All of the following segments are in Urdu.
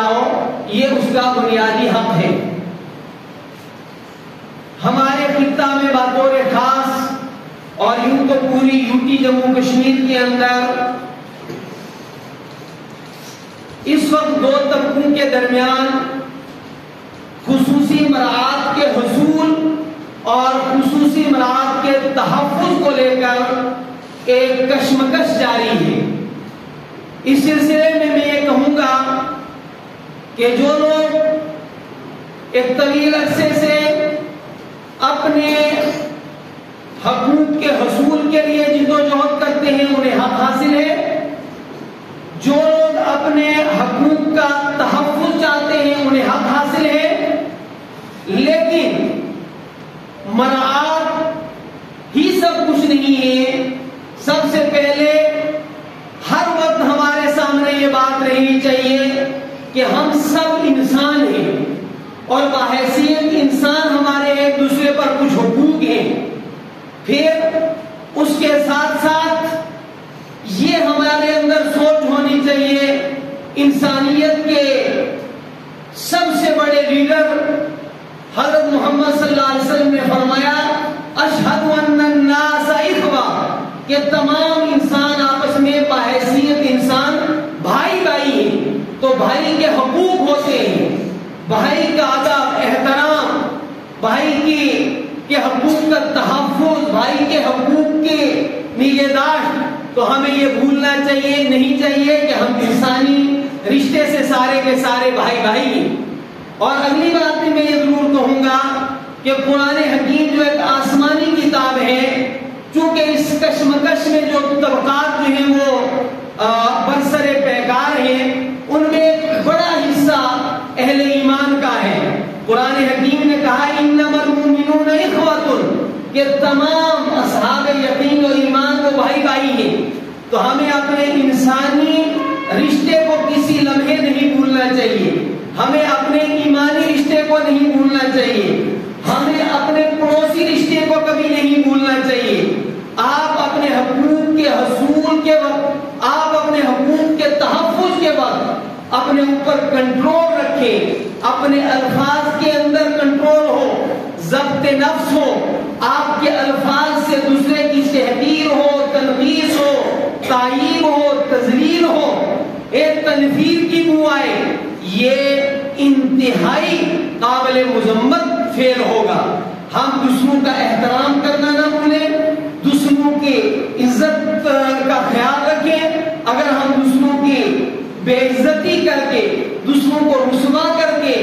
یہ اس کا بنیادی حق ہے. ہمارے خطہ میں بطور خاص اور یوں تو پوری یوٹی جموں کشمیر کے اندر اس وقت دو طبقوں کے درمیان خصوصی مراعات کے حصول اور خصوصی مراعات کے تحفظ کو لے کر ایک کشمکش جاری ہے. اس سلسلے میں یہ کہوں گا کہ جو لوگ ایک طویل عرصے سے اپنے حقوق کے حصول کے لیے جدوجہد کرتے ہیں انہیں حق حاصل ہے. جو لوگ اپنے حقوق کا تحفظ چاہتے ہیں انہیں حق حاصل ہے. لیکن مراعات ہی سب کچھ نہیں ہے. سب سے پہلے ہر وقت ہمارے سامنے یہ بات رہنی چاہیے کہ ہم سب انسان ہیں اور بحیثیت انسان ہمارے ایک دوسرے پر کچھ حقوق ہیں. پھر اس کے ساتھ ساتھ یہ ہمارے اندر سوچ ہونی چاہیے انسانیت کے سب سے بڑے لیڈر حضرت محمد صلی اللہ علیہ وسلم نے فرمایا اشہد ان الناس اخوہ کہ تمام انسان آپس میں بحیثیت انسان بھائی بھائی ہیں. تو بھائی کے حقوق ہوتے ہیں, بھائی کا ادب احترام, بھائی کے حقوق کا تحفظ, بھائی کے حقوق کی نگہداشت. تو ہمیں یہ بھولنا چاہیے نہیں چاہیے کہ ہم انسانی رشتے سے سارے کے سارے بھائی بھائی ہیں. اور اگلی بات میں یہ ضرور کہوں گا کہ قرآن حکیم جو ایک آسمانی کتاب ہے, چونکہ اس کشمکش میں جو طبقات جو ہیں وہ برسر پیکار ہیں, ان میں ایک بڑا حصہ اہل ایمان کا ہے. قرآن حکیم نے کہا انما المؤمنون اخوۃ کہ تمام اصحاب یقین و ایمان کو بھائی بھائی ہیں. تو ہمیں اپنے انسانی رشتے کو کسی لمحے نہیں بھولنا چاہیے, ہمیں اپنے ایمانی رشتے کو نہیں بھولنا چاہیے, ہمیں اپنے پڑوسی رشتے کو کبھی نہیں بھولنا چاہیے. آپ اپنے حقوق کے حصول کے وقت, آپ اپنے حقوق کے تحفظ کے وقت اپنے اوپر کنٹرول رکھیں, اپنے الفاظ کے اندر کنٹرول ہو, ضبط نفس ہو, آپ کے الفاظ سے دوسرے کی تحقیر ہو, تنقیص ہو, تعیب ہو, تذلیل ہو, ایک تنفیر کی بو آئے, یہ انتہائی قابل مذمت فعل ہوگا. ہم دوسروں کا احترام کرنا نہ بھولیں, دوسروں کی عزت کا خیال رکھیں. اگر ہم دوسروں کی بے عزتی کر کے, دوسروں کو رسوا کر کے,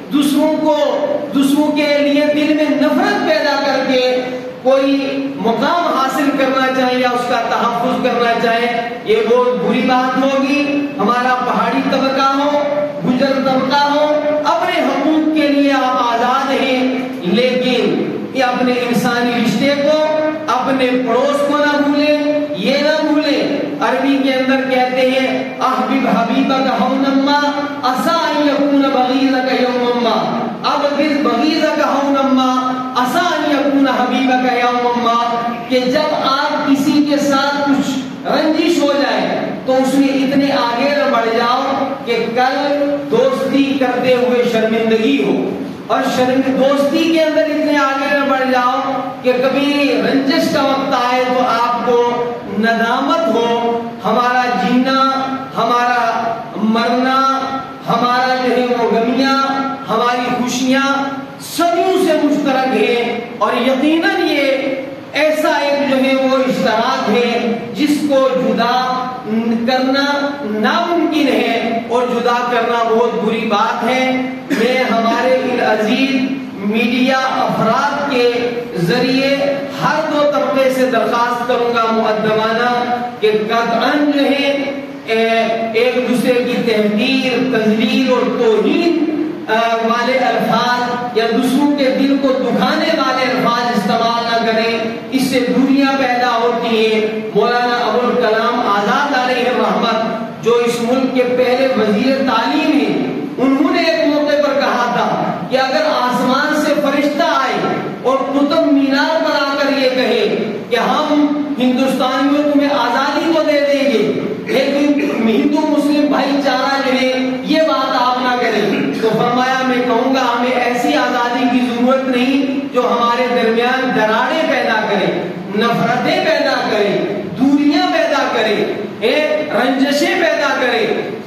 دوسروں کے لیے دل میں نفرت پیدا کر کے کوئی مقام حاصل کرنا چاہے یا اس کا تحفظ کرنا چاہے, یہ بہت بری بات ہوگی. ہمارا پہاڑی طبقہ ہو, گجر طبقہ ہو, اپنے حقوق کے لیے آپ آزاد ہیں, لیکن یہ اپنے انسانی رشتے کو, اپنے پڑوس کو نہ بھولیں. یہ نہ بھولیں, عربی کے اندر کہتے ہیں احبب حبیبک ہونما عسى ان يكون بغيضك يوما, ابغض بغيضك ہونما عسى ان يكون حبیبک یوما, کہ جب آپ کسی کے ساتھ کچھ رنجش ہو جائے تو اس میں اتنے آگے نہ بڑھ جاؤ کہ کل دوستی کرتے ہوئے شرمندگی ہو, اور دوستی کے اندر اتنے آگے نہ بڑھ جاؤ کہ کبھی رنجش کا وقت آئے تو آپ کو ندامت ہو. ہمارا جینا, ہمارا مرنا, ہمارا جو ہے وہ غمیاں, ہماری خوشیاں صدیوں سے مشترک ہے, اور یقیناً یہ ایسا ایک جو ہے وہ اشتراک ہے جس کو جدا کرنا ناممکن ہے, اور جدا کرنا بہت بری بات ہے. میں ہمارے عزیز میڈیا افراد کے ذریعے ہر دو طبقے سے درخواست کروں گا مؤدبانہ کہ قطعاً جو ہے ایک دوسرے کی تحقیر, تذلیل اور توہین والے الفاظ یا دوسروں کے دل کو دکھانے والے الفاظ استعمال نہ کریں. اس سے دوریاں پیدا ہوتی ہیں. مولانا ابوالکلام آزاد علیہ رحمت جو اس ملک کے پہلے وزیر تعلیم ہیں, انہوں نے ایک موقع پر کہا تھا کہ اگر آسمان سے فرشتہ آئے اور قطب مینار پر آ کر یہ کہے کہ ہم ہندوستانیوں تمہیں آزادی تو دے دیں گے لیکن ہندو مسلم بھائی چارہ جو ہے یہ بات آپ نہ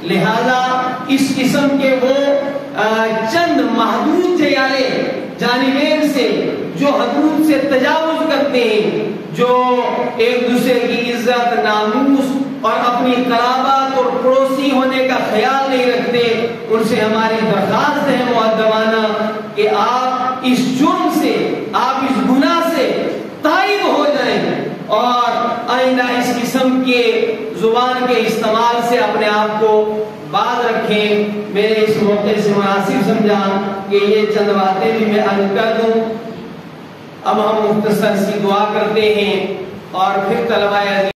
لہذا اس قسم کے وہ چند محدود جانبین سے جو حدود سے تجاوز کرتے ہیں، جو ایک دوسرے کی عزت، ناموس اور اپنی قرابت اور پڑوسی ہونے کا خیال نہیں رکھتے، ان سے ہماری درخواست ہے مؤدبانہ کہ آپ اس جرم سے، آپ اس گناہ سے تائب ہو جائیں اور آئندہ اس قسم کے زبان کے استعمال سے اپنے آپ کو باز رکھیں۔ میں نے اس موقع سے مناسب سمجھا کہ یہ چند باتیں بھی میں عرض کر دوں۔ اب ہم مختصر سی دعا کرتے ہیں اور پھر طلبہ